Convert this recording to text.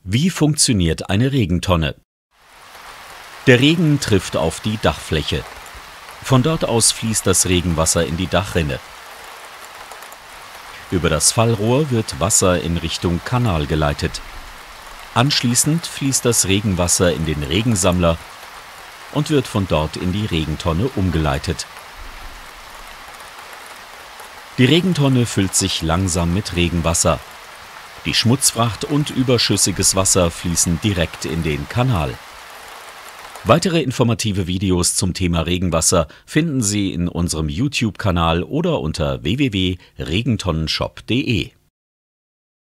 Wie funktioniert eine Regentonne? Der Regen trifft auf die Dachfläche. Von dort aus fließt das Regenwasser in die Dachrinne. Über das Fallrohr wird Wasser in Richtung Kanal geleitet. Anschließend fließt das Regenwasser in den Regensammler und wird von dort in die Regentonne umgeleitet. Die Regentonne füllt sich langsam mit Regenwasser. Die Schmutzfracht und überschüssiges Wasser fließen direkt in den Kanal. Weitere informative Videos zum Thema Regenwasser finden Sie in unserem YouTube-Kanal oder unter www.regentonnenshop.de.